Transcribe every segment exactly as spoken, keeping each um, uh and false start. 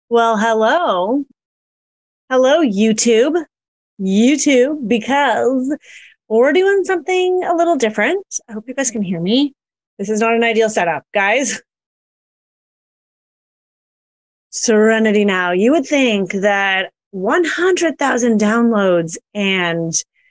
Well, hello. Hello, YouTube. YouTube, because we're doing something a little different. I hope you guys can hear me. This is not an ideal setup, guys. Serenity now. You would think that one hundred thousand downloads and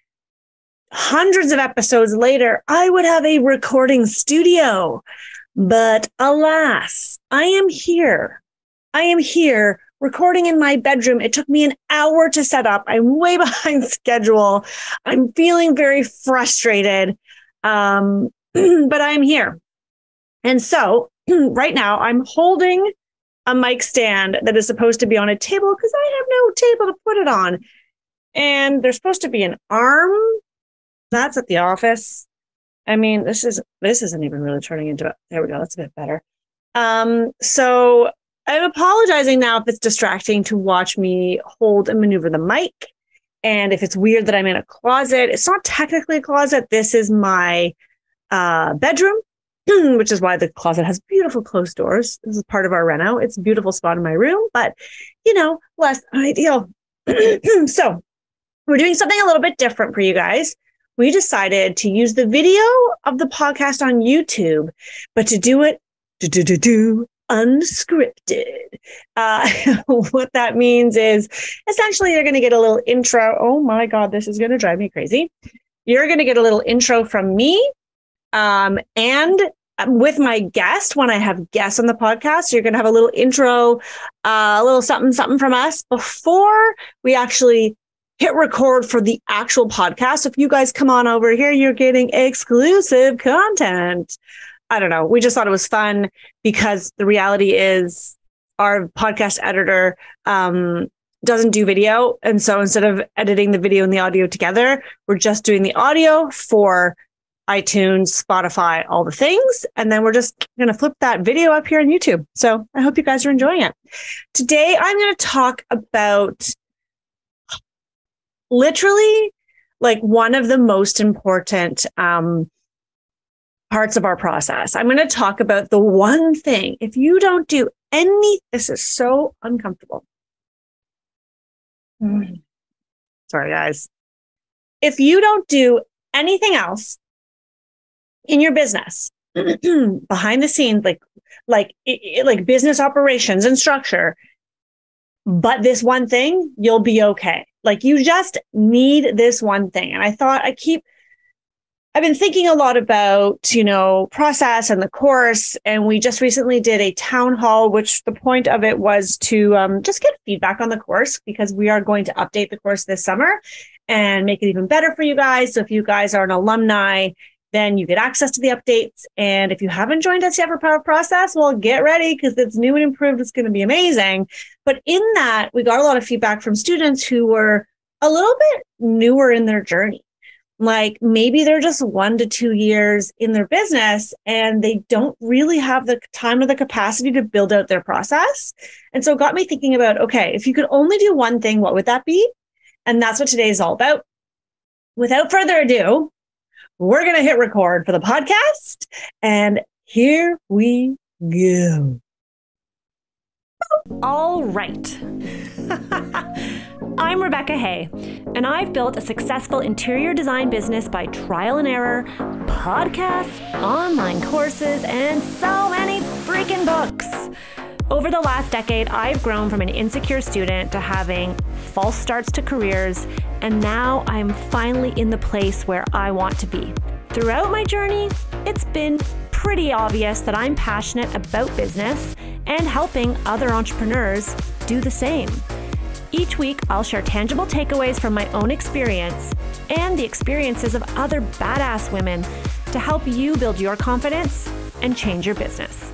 hundreds of episodes later, I would have a recording studio. But alas, I am here. I am here recording in my bedroom. It took me an hour to set up. I'm way behind schedule. I'm feeling very frustrated, um, but I'm here. And so right now I'm holding a mic stand that is supposed to be on a table because I have no table to put it on. And there's supposed to be an arm. That's at the office. I mean, this is this isn't even really turning into it. There we go. That's a bit better. Um, so I'm apologizing now if it's distracting to watch me hold and maneuver the mic. And if it's weird that I'm in a closet, it's not technically a closet. This is my uh, bedroom, which is why the closet has beautiful closed doors. This is part of our reno. It's a beautiful spot in my room, but, you know, less ideal. So we're doing something a little bit different for you guys. We decided to use the video of the podcast on YouTube, but to do it do, do, do, do, unscripted. Uh, what that means is essentially you're going to get a little intro. Oh my God, this is going to drive me crazy. You're going to get a little intro from me um, and with my guest when I have guests on the podcast. You're going to have a little intro, uh, a little something, something from us before we actually hit record for the actual podcast. If you guys come on over here, you're getting exclusive content. I don't know. We just thought it was fun because the reality is our podcast editor um, doesn't do video. And so instead of editing the video and the audio together, we're just doing the audio for iTunes, Spotify, all the things. And then we're just going to flip that video up here on YouTube. So I hope you guys are enjoying it. Today, I'm going to talk about literally like one of the most important um, parts of our process. I'm going to talk about the one thing. If you don't do any, this is so uncomfortable. Mm. Sorry, guys. If you don't do anything else in your business, behind the scenes, like, like, like business operations and structure, but this one thing, you'll be okay. Like you just need this one thing. And I thought I keep, I've been thinking a lot about, you know, process and the course. And we just recently did a town hall, which the point of it was to um, just get feedback on the course because we are going to update the course this summer and make it even better for you guys. So if you guys are an alumni, then you get access to the updates. And if you haven't joined us yet for Power Process, well, get ready because it's new and improved. It's going to be amazing. But in that, we got a lot of feedback from students who were a little bit newer in their journey. Like maybe they're just one to two years in their business and they don't really have the time or the capacity to build out their process. And so it got me thinking about, okay, if you could only do one thing, what would that be? And that's what today is all about. Without further ado, we're going to hit record for the podcast. And here we go. All right. I'm Rebecca Hay, and I've built a successful interior design business by trial and error, podcasts, online courses, and so many freaking books. Over the last decade, I've grown from an insecure student to having false starts to careers, and now I'm finally in the place where I want to be. Throughout my journey, it's been pretty obvious that I'm passionate about business and helping other entrepreneurs do the same. Each week, I'll share tangible takeaways from my own experience and the experiences of other badass women to help you build your confidence and change your business.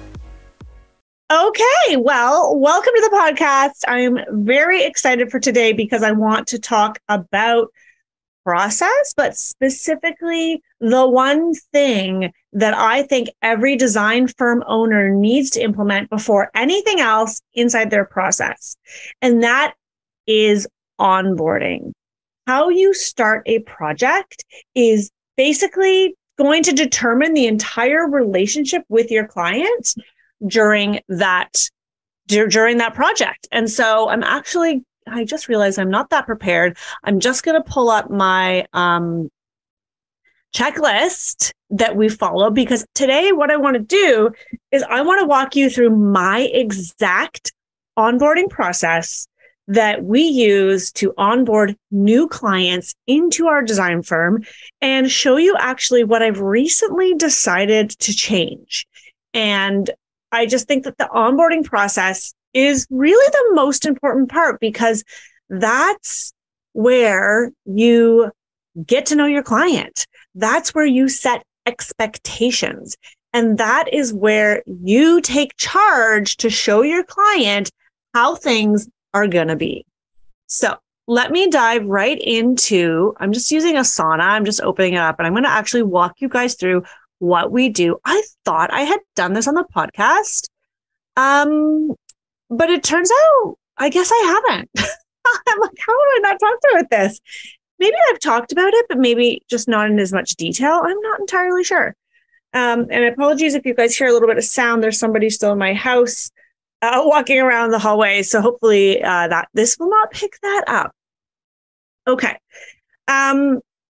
Okay, well, welcome to the podcast. I'm very excited for today because I want to talk about process, but specifically the one thing that I think every design firm owner needs to implement before anything else inside their process. And that is onboarding. How you start a project is basically going to determine the entire relationship with your client during that dur- during that project. And so I'm actually, I just realized I'm not that prepared. I'm just going to pull up my um, checklist that we follow, because today what I want to do is I want to walk you through my exact onboarding process that we use to onboard new clients into our design firm, and show you actually what I've recently decided to change. And I just think that the onboarding process is really the most important part, because that's where you get to know your client. That's where you set expectations. And that is where you take charge to show your client how things are going to be. So let me dive right into, I'm just using Asana. I'm just opening it up, and I'm going to actually walk you guys through what we do. I thought I had done this on the podcast, um, but it turns out, I guess I haven't. I'm like, how have I not talked about this? Maybe I've talked about it, but maybe just not in as much detail. I'm not entirely sure. Um, and apologies if you guys hear a little bit of sound. There's somebody still in my house uh, walking around the hallway. So hopefully uh, that this will not pick that up. Okay. Um,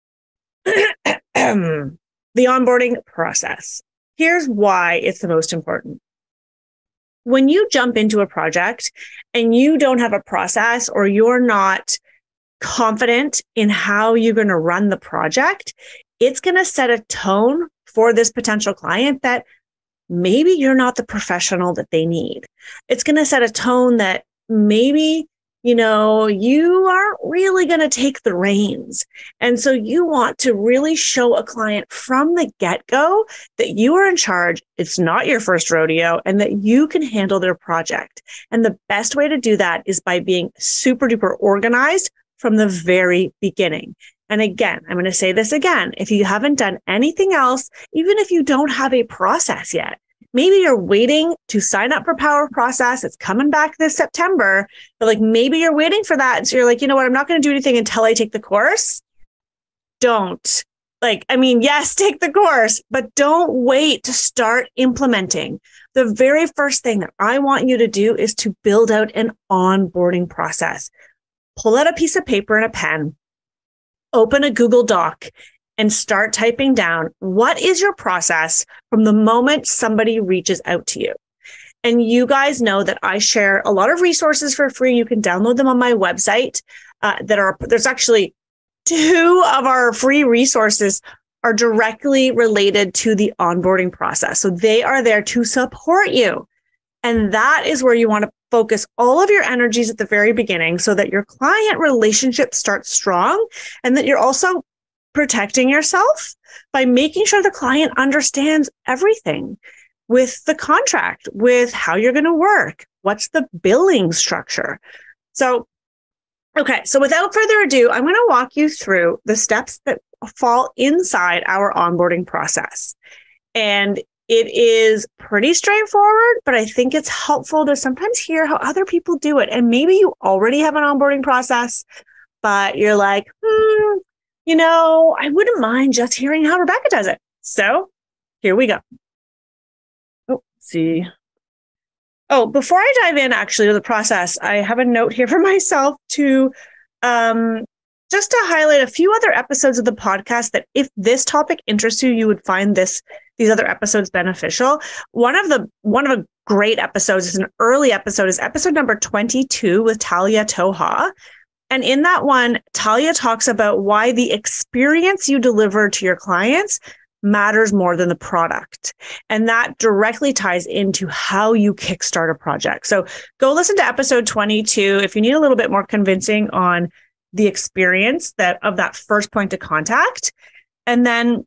the onboarding process. Here's why it's the most important. When you jump into a project and you don't have a process, or you're not confident in how you're going to run the project, it's going to set a tone for this potential client that maybe you're not the professional that they need. It's going to set a tone that maybe, you know, you aren't really going to take the reins. And so you want to really show a client from the get-go that you are in charge. It's not your first rodeo, and that you can handle their project. And the best way to do that is by being super duper organized from the very beginning. And again, I'm going to say this again. If you haven't done anything else, even if you don't have a process yet, maybe you're waiting to sign up for Power Process. It's coming back this September, but like maybe you're waiting for that. And so you're like, you know what? I'm not going to do anything until I take the course. Don't. Like, I mean, yes, take the course, but don't wait to start implementing. The very first thing that I want you to do is to build out an onboarding process. Pull out a piece of paper and a pen, open a Google Doc, and start typing down, what is your process from the moment somebody reaches out to you? And you guys know that I share a lot of resources for free. You can download them on my website. Uh, that are there's actually two of our free resources are directly related to the onboarding process. So they are there to support you. And that is where you want to focus all of your energies at the very beginning, so that your client relationship starts strong, and that you're also protecting yourself by making sure the client understands everything with the contract, with how you're going to work, what's the billing structure. So, okay, so without further ado, I'm going to walk you through the steps that fall inside our onboarding process. And it is pretty straightforward, but I think it's helpful to sometimes hear how other people do it. And maybe you already have an onboarding process, but you're like, hmm, you know, I wouldn't mind just hearing how Rebecca does it. So here we go. Oh, let's see. Oh, before I dive in actually to the process, I have a note here for myself to um, just to highlight a few other episodes of the podcast that if this topic interests you, you would find this these other episodes beneficial. One of the one of the great episodes is an early episode, is episode number twenty-two with Talia Toha. And in that one, Talia talks about why the experience you deliver to your clients matters more than the product. And that directly ties into how you kickstart a project. So go listen to episode twenty-two if you need a little bit more convincing on the experience that of that first point of contact. And then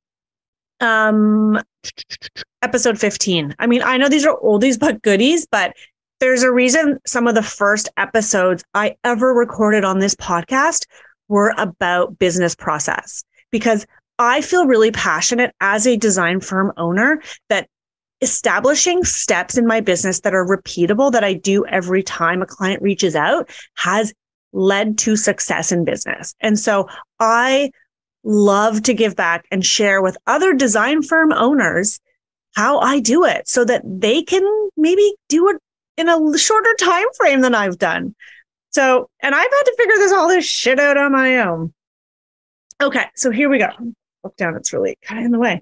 um, episode fifteen. I mean, I know these are oldies but goodies, but there's a reason some of the first episodes I ever recorded on this podcast were about business process, because I feel really passionate as a design firm owner that establishing steps in my business that are repeatable, that I do every time a client reaches out, has led to success in business. And so I love to give back and share with other design firm owners how I do it, so that they can maybe do it in a shorter time frame than I've done. So, and I've had to figure this all this shit out on my own. Okay, so here we go. Look down, it's really kind of in the way.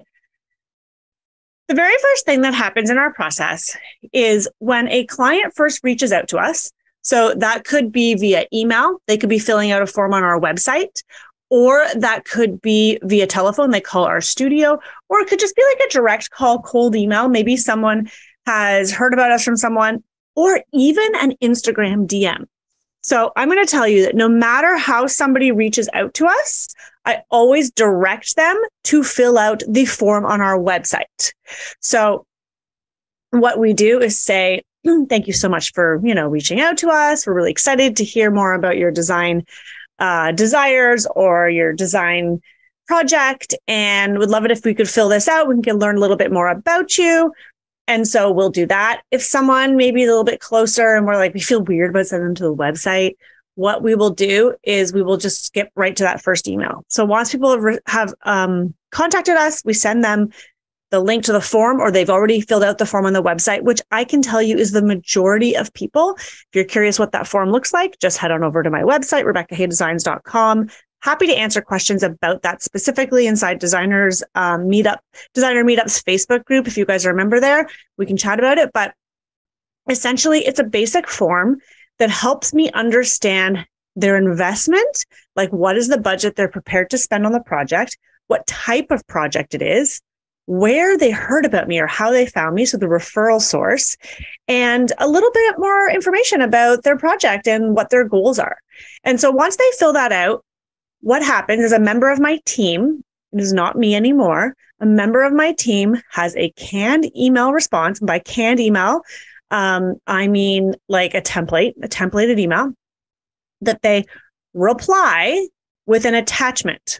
The very first thing that happens in our process is when a client first reaches out to us. So that could be via email. They could be filling out a form on our website, or that could be via telephone. They call our studio, or it could just be like a direct call, cold email. Maybe someone has heard about us from someone, or even an Instagram D M. So I'm going to tell you that no matter how somebody reaches out to us, I always direct them to fill out the form on our website. So what we do is say, thank you so much for, you know, reaching out to us. We're really excited to hear more about your design uh, desires or your design project, and would love it if we could fill this out. We can learn a little bit more about you. And so we'll do that. If someone maybe a little bit closer and we're like, we feel weird about sending them to the website, what we will do is we will just skip right to that first email. So once people have, re- have um, contacted us, we send them the link to the form, or they've already filled out the form on the website, which I can tell you is the majority of people. If you're curious what that form looks like, just head on over to my website, rebecca hay designs dot com. Happy to answer questions about that specifically inside designers um, meetup, designer meetups Facebook group. If you guys are a member there, we can chat about it. But essentially, it's a basic form that helps me understand their investment, like what is the budget they're prepared to spend on the project, what type of project it is, where they heard about me or how they found me, so the referral source, and a little bit more information about their project and what their goals are. And so once they fill that out, what happens is a member of my team, it is not me anymore, a member of my team has a canned email response. And by canned email, um, I mean like a template, a templated email that they reply with an attachment.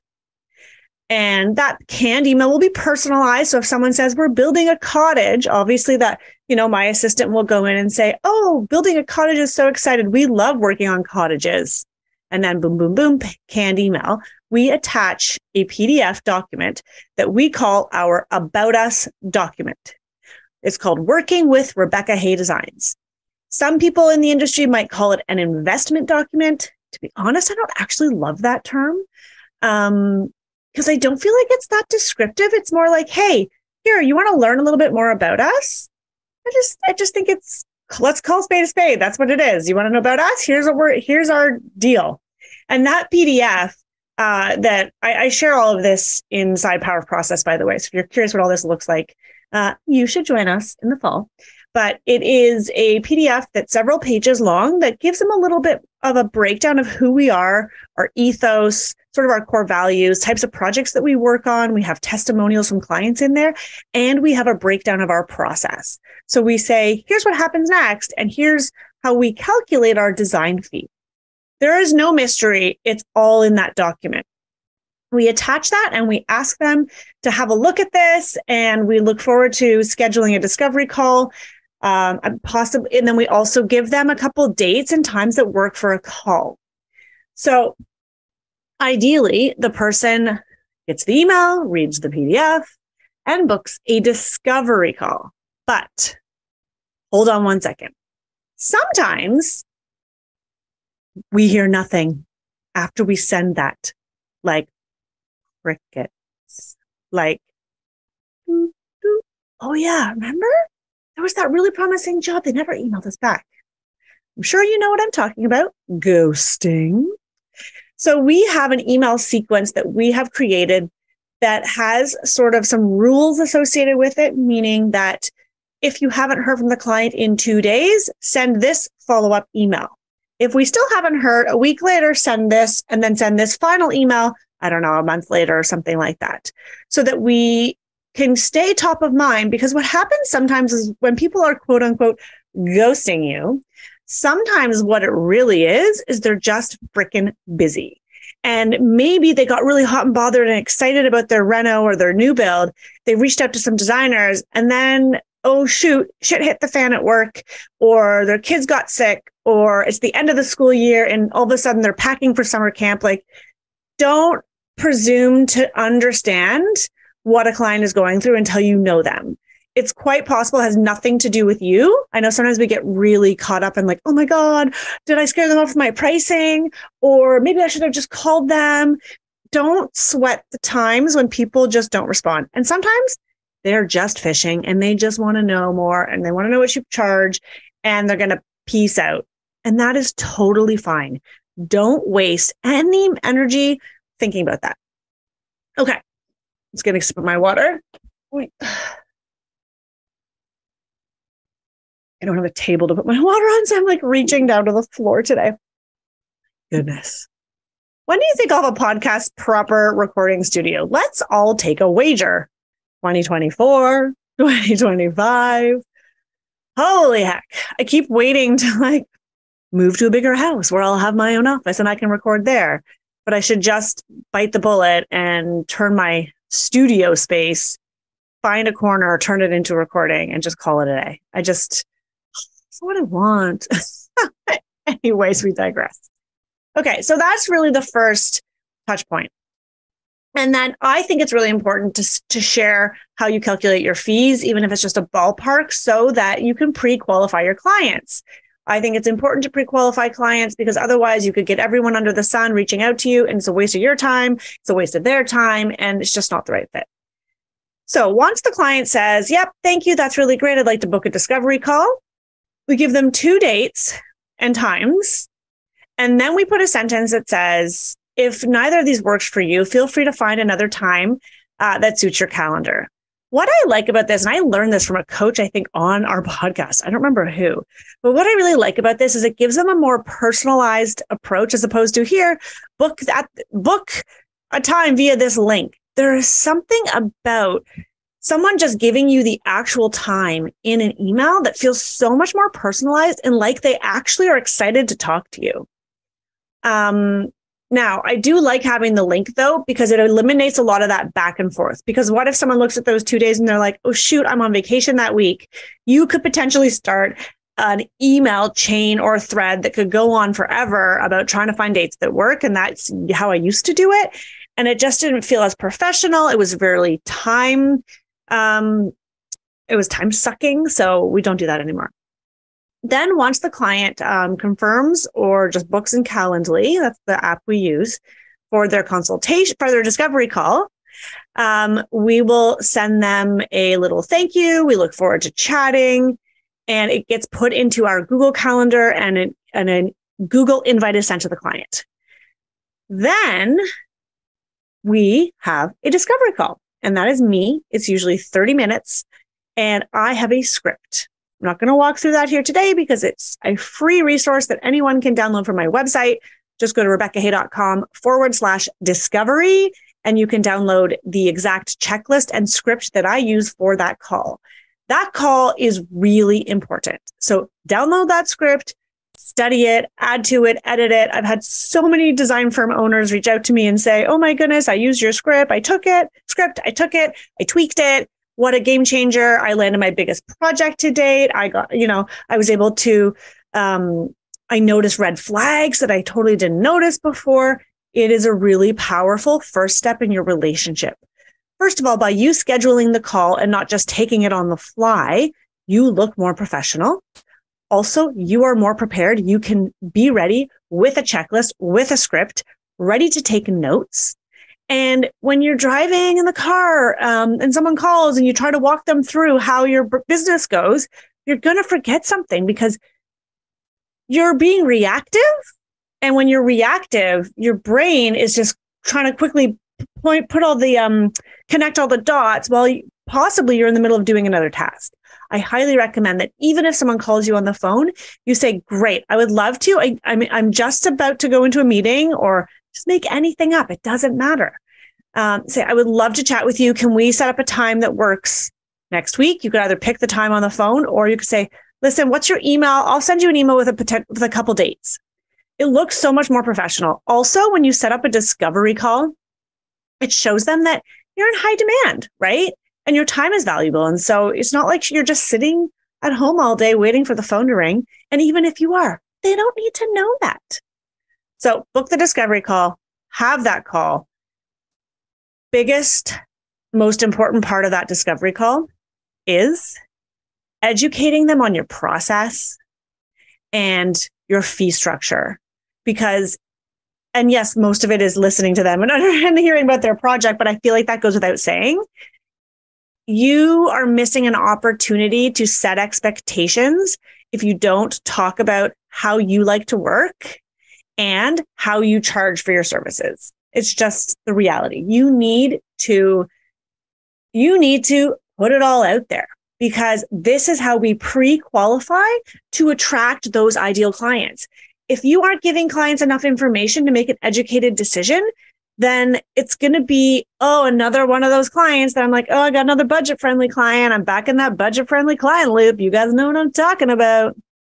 And that canned email will be personalized. So if someone says we're building a cottage, obviously that, you know, my assistant will go in and say, oh, building a cottage is so excited. We love working on cottages. And then boom, boom, boom, canned email. We attach a P D F document that we call our About Us document. It's called Working with Rebecca Hay Designs. Some people in the industry might call it an investment document. To be honest, I don't actually love that term um, because I don't feel like it's that descriptive. It's more like, hey, here, you want to learn a little bit more about us? I just, I just think it's, let's call spade a spade. That's what it is. You want to know about us? Here's what we're, here's our deal. And that P D F uh, that I, I share all of this inside Power of Process, by the way. So if you're curious what all this looks like, uh, you should join us in the fall. But it is a P D F that's several pages long that gives them a little bit of a breakdown of who we are, our ethos, sort of our core values, types of projects that we work on. We have testimonials from clients in there, and we have a breakdown of our process. So we say, here's what happens next, and here's how we calculate our design fee. There is no mystery. It's all in that document. We attach that and we ask them to have a look at this, and we look forward to scheduling a discovery call. Um, possibly, and then we also give them a couple dates and times that work for a call. So ideally, the person gets the email, reads the P D F, and books a discovery call. But hold on one second. Sometimes we hear nothing after we send that, like crickets, like, doo, doo. Oh yeah, remember? There was that really promising job. They never emailed us back. I'm sure you know what I'm talking about. Ghosting. So we have an email sequence that we have created that has sort of some rules associated with it, meaning that if you haven't heard from the client in two days, send this follow-up email. If we still haven't heard a week later, send this, and then send this final email, I don't know, a month later or something like that, so that we can stay top of mind. Because what happens sometimes is when people are quote unquote ghosting you, sometimes what it really is, is they're just freaking busy. And maybe they got really hot and bothered and excited about their reno or their new build. They reached out to some designers, and then, oh shoot, shit hit the fan at work, or their kids got sick, or it's the end of the school year and all of a sudden they're packing for summer camp. Like, don't presume to understand what a client is going through until you know them. it's quite possible it has nothing to do with you. I know sometimes we get really caught up in like, oh my God, did I scare them off with my pricing? Or maybe I should have just called them. Don't sweat the times when people just don't respond. And sometimes they're just fishing and they just want to know more and they want to know what you charge and they're going to peace out. And that is totally fine. Don't waste any energy thinking about that. Okay. Let's get a sip of my water. Wait. I don't have a table to put my water on, so I'm like reaching down to the floor today. Goodness. When do you think I'll have a podcast proper recording studio? Let's all take a wager. twenty twenty-four, twenty twenty-five. Holy heck. I keep waiting to like move to a bigger house where I'll have my own office and I can record there. But I should just bite the bullet and turn my studio space, find a corner, turn it into recording and just call it a day. I just, that's what I want. Anyways, we digress. Okay, so that's really the first touch point. And then I think it's really important to, to share how you calculate your fees, even if it's just a ballpark, so that you can pre-qualify your clients. I think it's important to pre-qualify clients because otherwise you could get everyone under the sun reaching out to you and it's a waste of your time, it's a waste of their time, and it's just not the right fit. So once the client says, yep, thank you, that's really great, I'd like to book a discovery call, we give them two dates and times, and then we put a sentence that says, if neither of these works for you, feel free to find another time uh, that suits your calendar. What I like about this, and I learned this from a coach, I think, on our podcast. I don't remember who, but what I really like about this is it gives them a more personalized approach as opposed to here, book that, book a time via this link. There is something about someone just giving you the actual time in an email that feels so much more personalized and like they actually are excited to talk to you. Um, Now, I do like having the link, though, because it eliminates a lot of that back and forth. Because what if someone looks at those two days and they're like, oh, shoot, I'm on vacation that week? You could potentially start an email chain or thread that could go on forever about trying to find dates that work. And that's how I used to do it. And it just didn't feel as professional. It was very time, um, it was time sucking. So we don't do that anymore. Then once the client um, confirms or just books in Calendly, that's the app we use for their consultation, for their discovery call, um, we will send them a little thank you. We look forward to chatting, and it gets put into our Google Calendar, and, it, and a Google invite is sent to the client. Then we have a discovery call, and that is me. It's usually thirty minutes, and I have a script. I'm not going to walk through that here today because it's a free resource that anyone can download from my website. Just go to rebeccahay.com forward slash discovery, and you can download the exact checklist and script that I use for that call. That call is really important. So download that script, study it, add to it, edit it. I've had so many design firm owners reach out to me and say, oh my goodness, I used your script. I took it, script, I took it, I tweaked it. What a game changer. I landed my biggest project to date. I got, you know, I was able to, um, I noticed red flags that I totally didn't notice before. It is a really powerful first step in your relationship. First of all, by you scheduling the call and not just taking it on the fly, you look more professional. Also, you are more prepared. You can be ready with a checklist, with a script, ready to take notes. And when you're driving in the car um, and someone calls and you try to walk them through how your b- business goes, you're going to forget something because you're being reactive. And when you're reactive, your brain is just trying to quickly point, put all the, um, connect all the dots while you, possibly you're in the middle of doing another task. I highly recommend that even if someone calls you on the phone, you say, great, I would love to. I, I mean, I'm just about to go into a meeting, or just make anything up. It doesn't matter. Um, say, I would love to chat with you. Can we set up a time that works next week? You could either pick the time on the phone, or you could say, listen, what's your email? I'll send you an email with a poten- with a couple dates. It looks so much more professional. Also, when you set up a discovery call, it shows them that you're in high demand, right? And your time is valuable. And so it's not like you're just sitting at home all day waiting for the phone to ring. And even if you are, they don't need to know that. So book the discovery call, have that call. Biggest, most important part of that discovery call is educating them on your process and your fee structure. Because, and yes, most of it is listening to them and, and hearing about their project, but I feel like that goes without saying. You are missing an opportunity to set expectations if you don't talk about how you like to work and how you charge for your services. It's just the reality. You need to, you need to put it all out there, because this is how we pre-qualify to attract those ideal clients. If you aren't giving clients enough information to make an educated decision, then it's going to be, oh, another one of those clients that I'm like, oh, I got another budget-friendly client. I'm back in that budget-friendly client loop. You guys know what I'm talking about.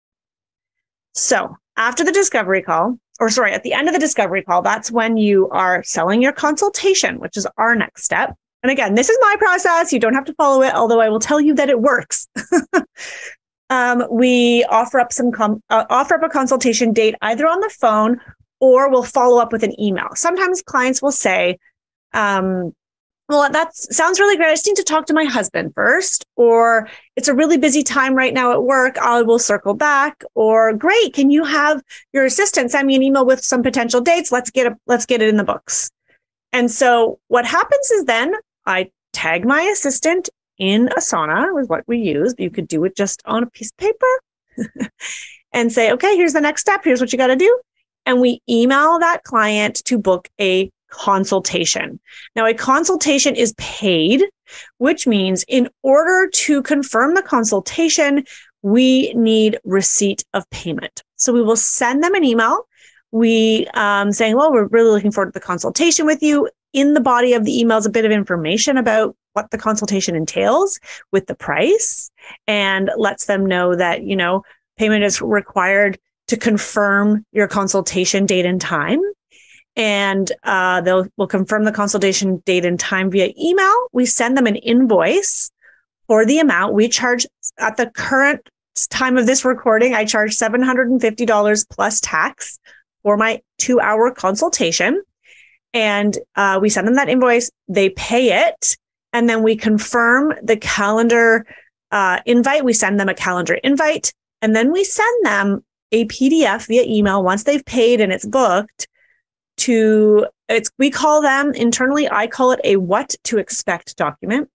So after the discovery call, or sorry, at the end of the discovery call, that's when you are selling your consultation, which is our next step. And again, this is my process. You don't have to follow it, although I will tell you that it works. um, we offer up some com- uh, offer up a consultation date either on the phone or we'll follow up with an email. Sometimes clients will say, um, well, that sounds really great. I just need to talk to my husband first, or it's a really busy time right now at work. I will circle back, or great. Can you have your assistant send me an email with some potential dates? Let's get a, let's get it in the books. And so what happens is then I tag my assistant in Asana, was what we use. You could do it just on a piece of paper and say, okay, here's the next step. Here's what you got to do. And we email that client to book a consultation. Now, a consultation is paid, which means in order to confirm the consultation, we need receipt of payment. So we will send them an email. We um, saying, well, we're really looking forward to the consultation with you. In the body of the email is a bit of information about what the consultation entails with the price, and lets them know that, you know, payment is required to confirm your consultation date and time. And uh, they'll will confirm the consultation date and time via email. We send them an invoice for the amount. We charge, at the current time of this recording, I charge seven hundred fifty dollars plus tax for my two-hour consultation. And uh, we send them that invoice. They pay it. And then we confirm the calendar uh, invite. We send them a calendar invite. And then we send them a P D F via email once they've paid and it's booked to, it's, we call them internally, I call it a what to expect document.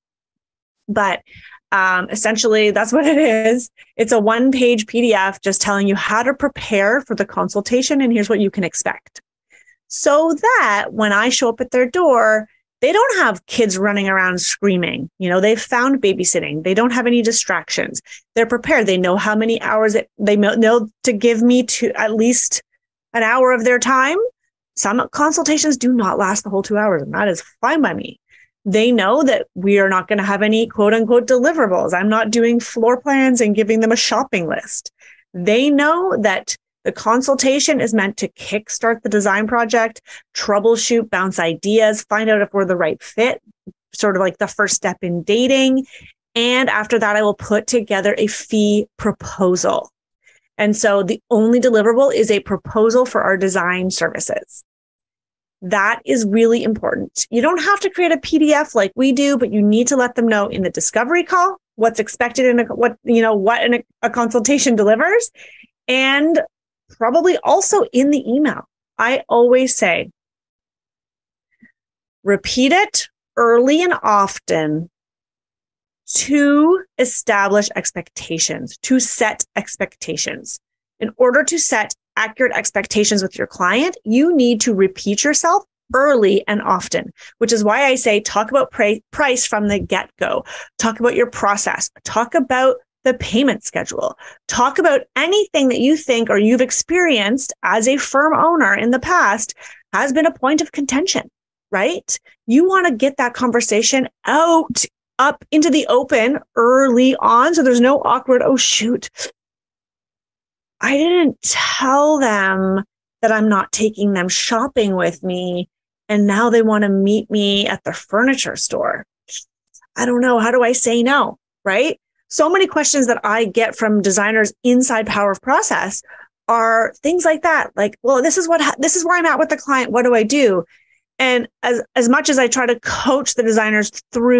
But um, essentially that's what it is. It's a one page P D F just telling you how to prepare for the consultation. And here's what you can expect. So that when I show up at their door, they don't have kids running around screaming. You know, they've found babysitting. They don't have any distractions. They're prepared. They know how many hours it, they know to give me to at least an hour of their time. Some consultations do not last the whole two hours, and that is fine by me. They know that we are not going to have any quote unquote deliverables. I'm not doing floor plans and giving them a shopping list. They know that the consultation is meant to kickstart the design project, troubleshoot, bounce ideas, find out if we're the right fit, sort of like the first step in dating. And after that, I will put together a fee proposal. And so the only deliverable is a proposal for our design services. That is really important. You don't have to create a P D F like we do, but you need to let them know in the discovery call what's expected in a, what, you know, what in a, a consultation delivers. And probably also in the email. I always say, repeat it early and often to establish expectations, to set expectations. In order to set accurate expectations with your client, you need to repeat yourself early and often, which is why I say talk about pra- price from the get-go. Talk about your process. Talk about the payment schedule. Talk about anything that you think or you've experienced as a firm owner in the past has been a point of contention, right? You want to get that conversation out, up into the open early on. So there's no awkward, oh, shoot, I didn't tell them that I'm not taking them shopping with me. And now they want to meet me at the furniture store. I don't know. How do I say no? Right? So many questions that I get from designers inside Power of Process are things like that. Like, well, this is what, ha- this is where I'm at with the client. What do I do? And as, as much as I try to coach the designers through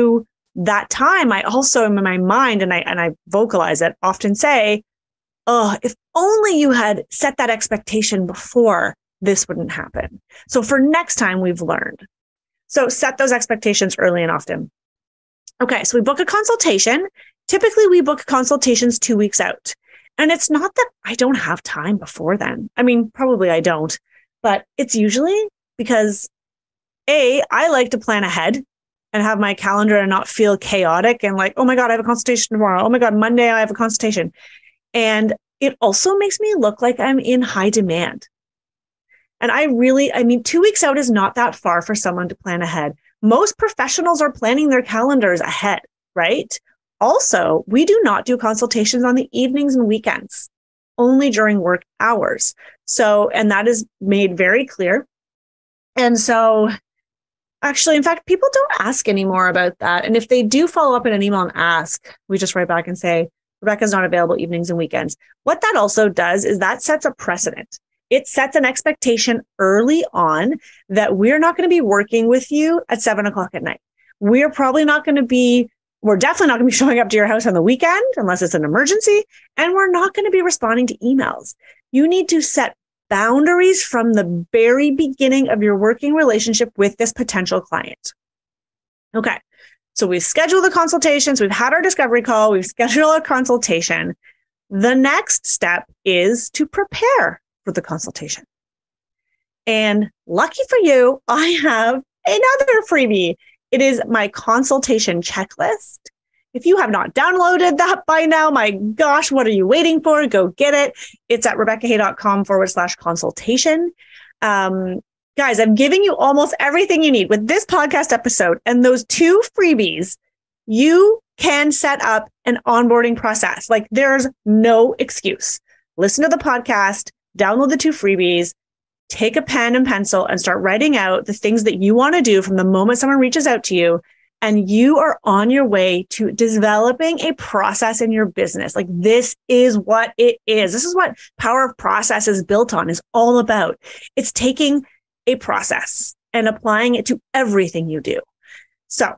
that time, I also am in my mind, and I and I vocalize it, often say, oh, if only you had set that expectation before, this wouldn't happen. So for next time, we've learned. So set those expectations early and often. Okay, so we book a consultation. Typically, we book consultations two weeks out. And it's not that I don't have time before then. I mean, probably I don't, but it's usually because A, I like to plan ahead and have my calendar and not feel chaotic and like, oh my God, I have a consultation tomorrow. Oh my God, Monday I have a consultation. And it also makes me look like I'm in high demand. And I really, I mean, two weeks out is not that far for someone to plan ahead. Most professionals are planning their calendars ahead, right? Also, we do not do consultations on the evenings and weekends, only during work hours. So, and that is made very clear. And so actually, in fact, people don't ask anymore about that. And if they do follow up in an email and ask, we just write back and say, Rebecca's not available evenings and weekends. What that also does is that sets a precedent. It sets an expectation early on that we're not going to be working with you at seven o'clock at night. We're probably not going to be, we're definitely not going to be showing up to your house on the weekend unless it's an emergency. And we're not going to be responding to emails. You need to set boundaries from the very beginning of your working relationship with this potential client. Okay. So we've scheduled the consultations. We've had our discovery call. We've scheduled a consultation. The next step is to prepare for the consultation. And lucky for you, I have another freebie. It is my consultation checklist. If you have not downloaded that by now, my gosh, what are you waiting for? Go get it. It's at RebeccaHay.com forward slash consultation. Um, guys, I'm giving you almost everything you need with this podcast episode and those two freebies. You can set up an onboarding process. Like there's no excuse. Listen to the podcast, download the two freebies, take a pen and pencil and start writing out the things that you want to do from the moment someone reaches out to you. And you are on your way to developing a process in your business. Like this is what it is. This is what Power of Process is built on, is all about. It's taking a process and applying it to everything you do. So,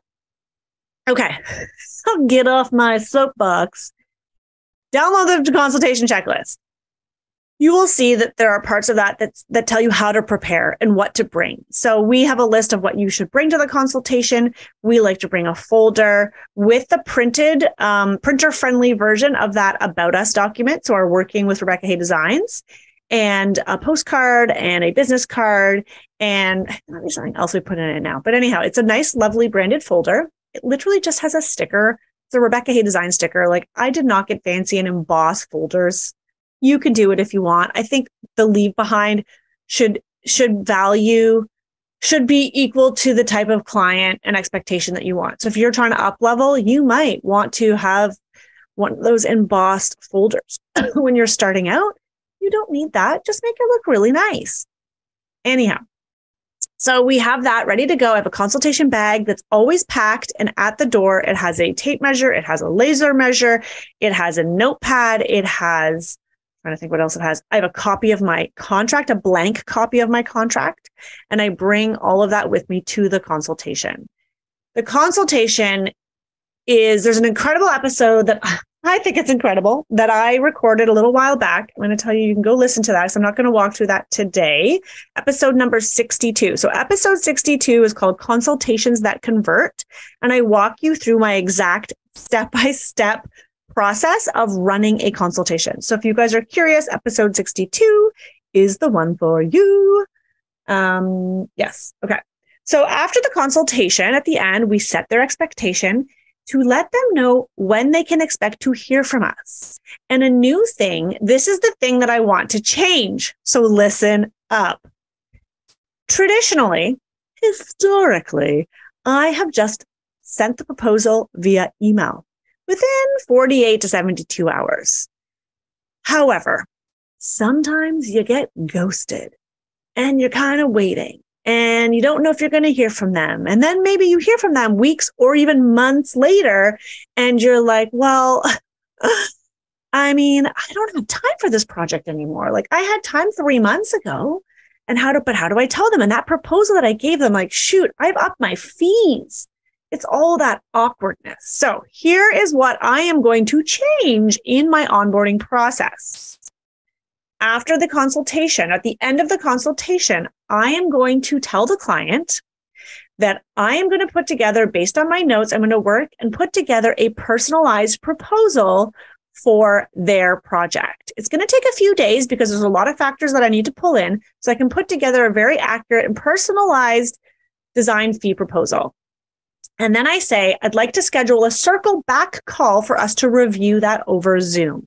okay, so get off my soapbox. Download the consultation checklist. You will see that there are parts of that, that that tell you how to prepare and what to bring. So we have a list of what you should bring to the consultation. We like to bring a folder with the printed, um, printer-friendly version of that About Us document. So our Working with Rebecca Hay Designs, and a postcard and a business card. And there's something else we put in it now. But anyhow, it's a nice, lovely branded folder. It literally just has a sticker. It's a Rebecca Hay Design sticker. Like I did not get fancy and emboss folders. You can do it if you want. I think the leave behind should should value, should be equal to the type of client and expectation that you want. So if you're trying to up level, you might want to have one of those embossed folders. When you're starting out, you don't need that. Just make it look really nice. Anyhow, so we have that ready to go. I have a consultation bag that's always packed, and at the door, it has a tape measure, it has a laser measure, it has a notepad, it has trying to think what else it has. I have a copy of my contract, a blank copy of my contract, and I bring all of that with me to the consultation. The consultation is, there's an incredible episode that I think it's incredible that I recorded a little while back. I'm going to tell you, you can go listen to that. So I'm not going to walk through that today. Episode number sixty-two. So episode sixty-two is called Consultations That Convert. And I walk you through my exact step-by-step process of running a consultation. So if you guys are curious, episode sixty-two is the one for you. Um, yes. Okay. So after the consultation, at the end, we set their expectation to let them know when they can expect to hear from us. And a new thing, this is the thing that I want to change. So listen up. Traditionally, historically, I have just sent the proposal via email within forty-eight to seventy-two hours. However, sometimes you get ghosted and you're kind of waiting and you don't know if you're going to hear from them. And then maybe you hear from them weeks or even months later and you're like, well, I mean, I don't have time for this project anymore. Like I had time three months ago. And how do, but how do I tell them? And that proposal that I gave them, like, shoot, I've upped my fees. It's all that awkwardness. So here is what I am going to change in my onboarding process. After the consultation, at the end of the consultation, I am going to tell the client that I am going to put together, based on my notes, I'm going to work and put together a personalized proposal for their project. It's going to take a few days because there's a lot of factors that I need to pull in so I can put together a very accurate and personalized design fee proposal. And then I say, I'd like to schedule a circle back call for us to review that over Zoom.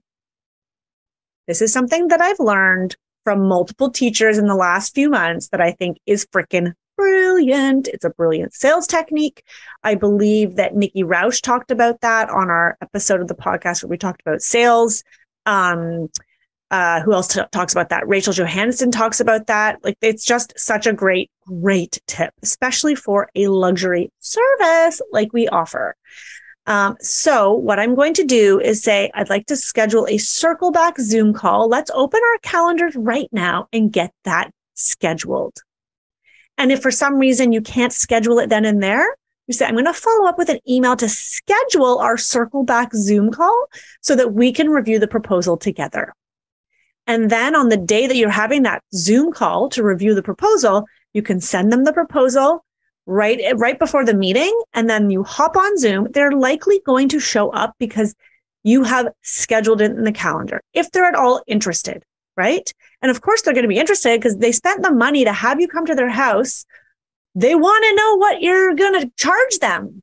This is something that I've learned from multiple teachers in the last few months that I think is freaking brilliant. It's a brilliant sales technique. I believe that Nikki Rausch talked about that on our episode of the podcast where we talked about sales. Um, uh, who else t- talks about that? Rachel Johansson talks about that. Like, it's just such a great, great tip, especially for a luxury service like we offer. Um, so what I'm going to do is say, I'd like to schedule a circle back Zoom call. Let's open our calendars right now and get that scheduled. And if for some reason you can't schedule it then and there, you say, I'm going to follow up with an email to schedule our circle back Zoom call so that we can review the proposal together. And then on the day that you're having that Zoom call to review the proposal, you can send them the proposal right, right before the meeting. And then you hop on Zoom. They're likely going to show up because you have scheduled it in the calendar if they're at all interested, right? And of course, they're going to be interested because they spent the money to have you come to their house. They want to know what you're going to charge them.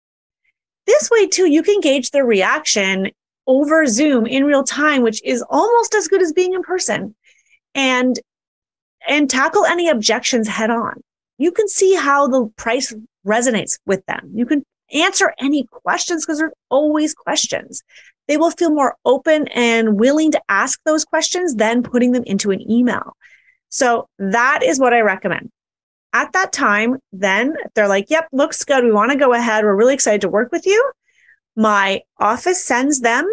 This way, too, you can gauge their reaction over Zoom in real time, which is almost as good as being in person, and, and tackle any objections head on. You can see how the price resonates with them. You can answer any questions because there's always questions. They will feel more open and willing to ask those questions than putting them into an email. So that is what I recommend. At that time, then if they're like, yep, looks good. We want to go ahead. We're really excited to work with you. My office sends them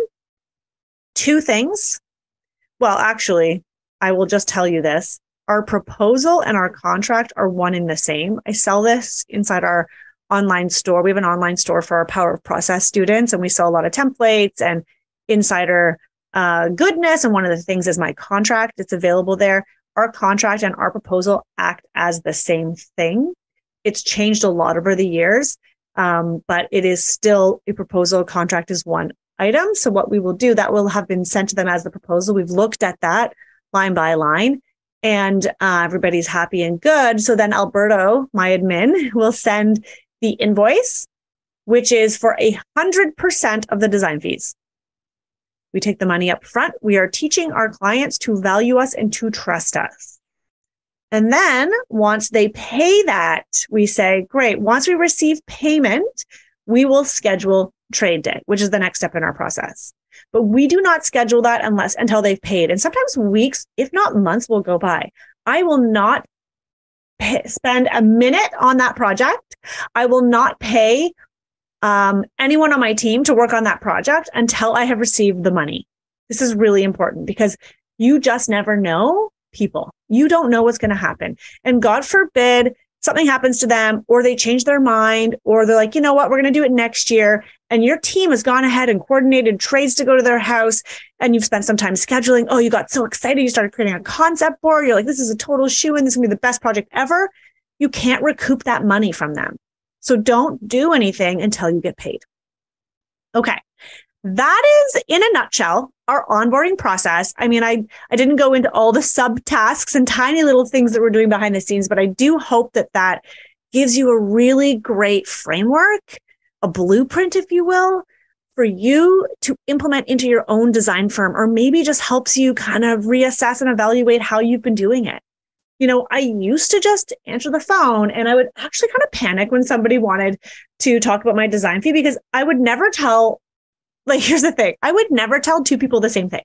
two things. Well, actually, I will just tell you this. Our proposal and our contract are one and the same. I sell this inside our online store. We have an online store for our Power of Process students, and we sell a lot of templates and insider uh, goodness. And one of the things is my contract. It's available there. Our contract and our proposal act as the same thing. It's changed a lot over the years, um, but it is still a proposal. Contract is one item. So what we will do, that will have been sent to them as the proposal. We've looked at that line by line, and uh, everybody's happy and good. So then Alberto, my admin, will send the invoice, which is for a hundred percent of the design fees. We take the money up front. We are teaching our clients to value us and to trust us. And then once they pay that, we say, great, once we receive payment, we will schedule trade day, which is the next step in our process. But we do not schedule that unless until they've paid. And sometimes weeks, if not months, will go by. I will not pay, spend a minute on that project. I will not pay um, anyone on my team to work on that project until I have received the money. This is really important because you just never know people. You don't know what's going to happen. And God forbid something happens to them, or they change their mind, or they're like, you know what, we're going to do it next year. And your team has gone ahead and coordinated trades to go to their house, and you've spent some time scheduling. Oh, you got so excited. You started creating a concept board. You're like, this is a total shoe-in. This is going to be the best project ever. You can't recoup that money from them. So don't do anything until you get paid. Okay. That is, in a nutshell, our onboarding process. I mean, I, I didn't go into all the subtasks and tiny little things that we're doing behind the scenes, but I do hope that that gives you a really great framework, a blueprint, if you will, for you to implement into your own design firm, or maybe just helps you kind of reassess and evaluate how you've been doing it. You know, I used to just answer the phone, and I would actually kind of panic when somebody wanted to talk about my design fee, because I would never tell, like, here's the thing, I would never tell two people the same thing.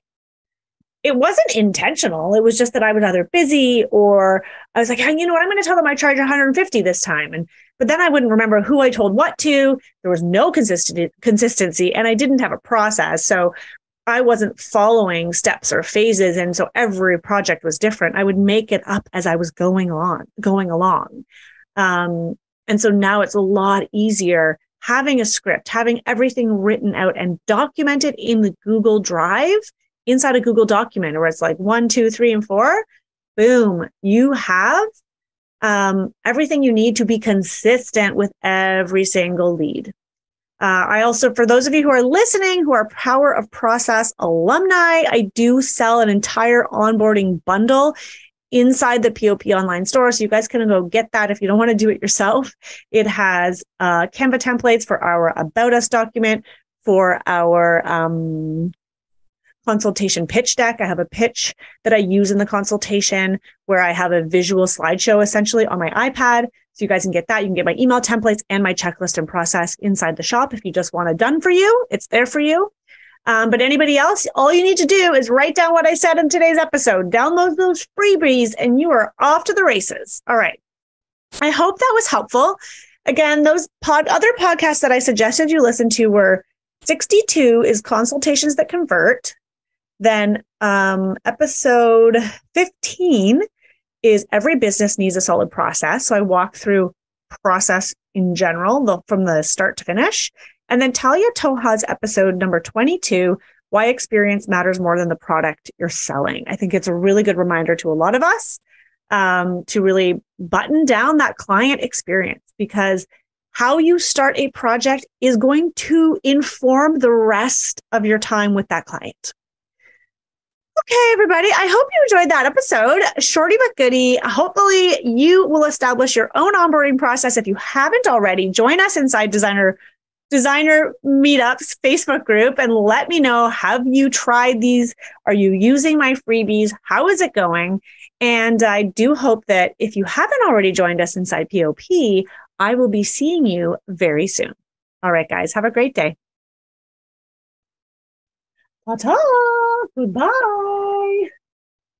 It wasn't intentional. It was just that I was either busy, or I was like, hey, you know what, I'm going to tell them I charge one hundred fifty this time. And, but then I wouldn't remember who I told what to. There was no consistent consistency, and I didn't have a process. So I wasn't following steps or phases. And so every project was different. I would make it up as I was going on, going along. Um, and so now it's a lot easier having a script, having everything written out and documented in the Google Drive inside a Google document where it's like one, two, three, and four, boom, you have um, everything you need to be consistent with every single lead. Uh, I also, for those of you who are listening, who are Power of Process alumni, I do sell an entire onboarding bundle inside the P O P online store. So you guys can go get that if you don't want to do it yourself. It has uh, Canva templates for our About Us document, for our um, consultation pitch deck. I have a pitch that I use in the consultation where I have a visual slideshow essentially on my iPad. So you guys can get that. You can get my email templates and my checklist and process inside the shop. If you just want it done for you, it's there for you. Um, but anybody else, all you need to do is write down what I said in today's episode, download those freebies, and you are off to the races. All right. I hope that was helpful. Again, those pod, other podcasts that I suggested you listen to were sixty-two is Consultations That Convert. Then um, episode fifteen is Every Business Needs a Solid Process. So I walk through process in general, the, from the start to finish. And then Talia Toha's episode number twenty-two, Why Experience Matters More Than the Product You're Selling. I think it's a really good reminder to a lot of us um, to really button down that client experience, because how you start a project is going to inform the rest of your time with that client. Okay, everybody, I hope you enjoyed that episode. Shorty but goody. Hopefully you will establish your own onboarding process. If you haven't already, join us inside Designer Designer Meetups Facebook group and let me know, have you tried these? Are you using my freebies? How is it going? And I do hope that if you haven't already joined us inside P O P, I will be seeing you very soon. All right, guys, have a great day. Ta-ta! Goodbye.